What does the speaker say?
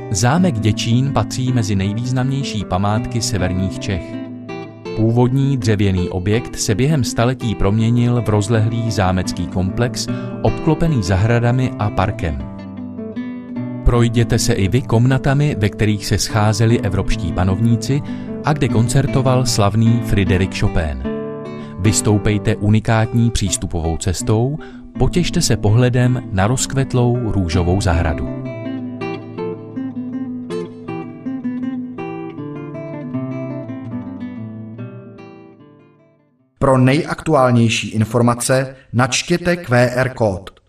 Zámek Děčín patří mezi nejvýznamnější památky severních Čech. Původní dřevěný objekt se během staletí proměnil v rozlehlý zámecký komplex, obklopený zahradami a parkem. Projděte se i vy komnatami, ve kterých se scházeli evropští panovníci a kde koncertoval slavný Frédéric Chopin. Vystoupejte unikátní přístupovou cestou, potěšte se pohledem na rozkvetlou růžovou zahradu. Pro nejaktuálnější informace načtěte QR kód.